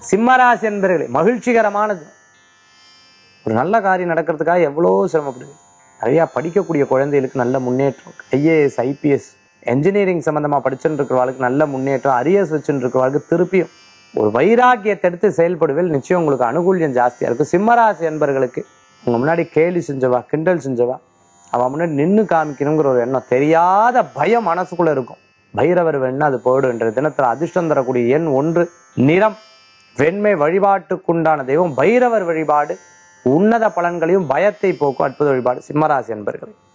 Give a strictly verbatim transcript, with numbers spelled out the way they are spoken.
சிம்மராசி என்பர்களே, மகிழ்ச்சிகரமானது. ஒரு நல்ல காரியம் நடக்கிறதுக்காக எவ்வளவு சிரமப்படுது. நிறைய படிக்கக்கூடிய குழந்தைகளுக்கு நல்ல முன்னேற்றம். ஐஏஎஸ் ஐபிஎஸ் என்ஜினியரிங் சம்பந்தமா படிச்சுட்டு இருக்கிறவர்களுக்கு நல்ல முன்னேற்றம். அரியர்ஸ் வச்சுட்டு இருக்கிறவர்களுக்கு திருப்பியும் ஒரு வைராக்கியத்தை எடுத்து செயல்படுவேல். நிச்சயம் உங்களுக்கு அனுகூல்யம் ஜாஸ்தியா இருக்கும். சிம்மராசி என்பர்களுக்கு உங்க முன்னாடி கேலி செஞ்சவா, கிண்டல் செஞ்சவா, அவன் முன்னாடி நின்று காமிக்கணுங்கிற ஒரு எண்ணம், தெரியாத பயம் மனசுக்குள்ள இருக்கும். பைரவர் வேணா அது போயிடும். என்ற தினத்துல அதிர்ஷ்டம் தரக்கூடிய எண் ஒன்று, நிறம் வெண்மை. வழிபாட்டுக்குண்டான தெய்வம் பைரவர் வழிபாடு. உன்னத பலன்களையும் பயத்தை போக்கும் அற்புத வழிபாடு சிம்மராசி என்பர்கள்.